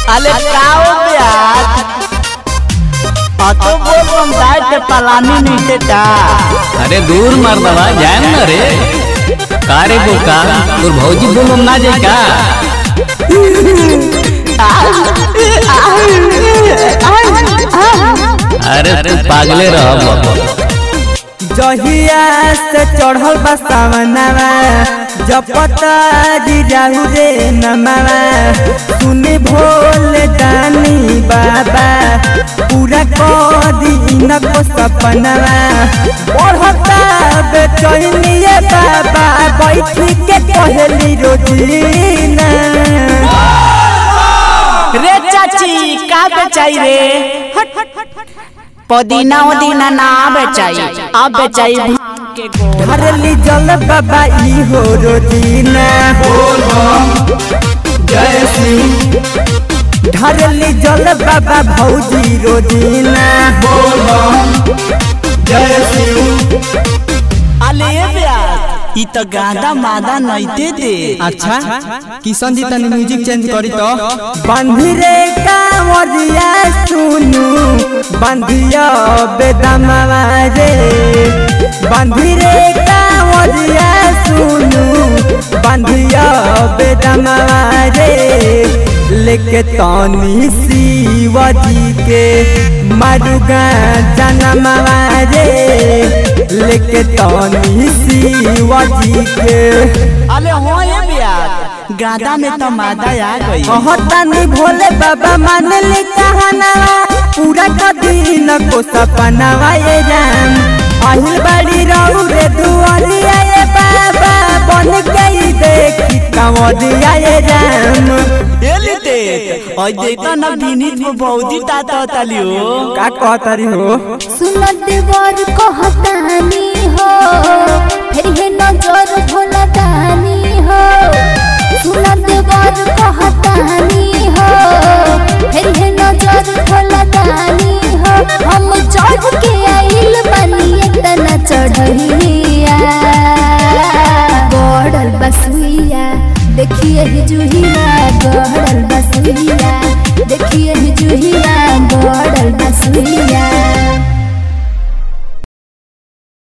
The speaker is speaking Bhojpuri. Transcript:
अले काओ प्यार अतो बोल हम जाए ते पलानी नहीं देता। अरे दूर मार दवा जाए न रे कारे बोका तोर भौजी बोल हम ना जाए का। अरे तू पागले रह जहिया से चढ़ल बसावनवा जपता गिराहु रे नमवा सुनी भोले दानी बाबा पूरा कदी इनको सपनवा बढ़ता बेचैनिए बाबा बैठी के कहली रोजीना। रे चाची का बेचाई रे पुदीना उदीना ना बेचाई अब बेचाई हरली जल बाबा ई हो रोजीना जय श्री ढरली जल बाबा भौजी रोजीना जय श्री। अले ई तो गादा मादा नइते दे। अच्छा किशन जी तनी म्यूजिक चेंज करी तो बंधी रे कांवरिया सुनु बंधिया बेदमवा रे बंधी रे कांवरिया सुनु बंधिया बेदमवा रे लेके तनी शिवजी के मरुगा जनमवा रे लेके तनी शिवजी के। अले हो ये बियाह गादा में तो मादा आ गई कहतानी भोले बाबा मान ले कहना पूरा कदीन को सपनावा ये राम আহিल बाड़ी रहू रे दुआरिया ये बाबा बन गई देखी कांवरिया ये राम। एलिते ओय देता न बिनीत में बहुती ताता तालियो का कहतारी हो सुनत देवर कहतानी हो फिर हे नजर भोला दानी हो सुनत देवर कहतानी हो फिर हे नजर भोला दानी हो हम चढ़ के आइल बानी इतना चढ़िया गड़ल बसुइया देखिए जुहिया गड़ल बसुइया देखिए जुहिया गड़ल बसुइया।